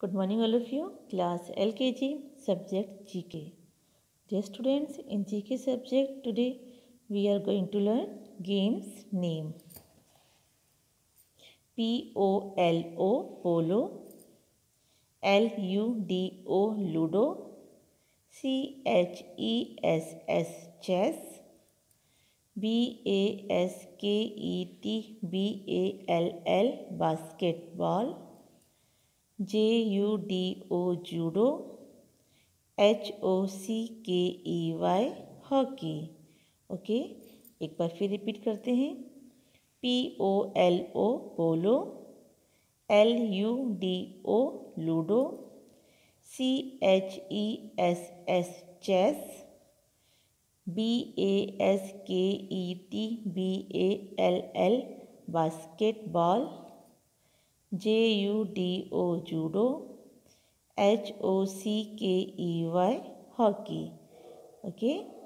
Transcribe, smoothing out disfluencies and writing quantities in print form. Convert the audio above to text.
Good morning all of you. Class LKG subject GK. Dear students, in GK subject today we are going to learn games name. POLO polo, LUDO ludo, CHESS chess, BASKETBALL basketball, JUDO judo, HOCKEY hockey. Okay, एक बार फिर repeat करते हैं. POLO polo, LUDO ludo, CHESS chess, BASKETBALL basketball, JUDO judo, HOCKEY hockey. Okay,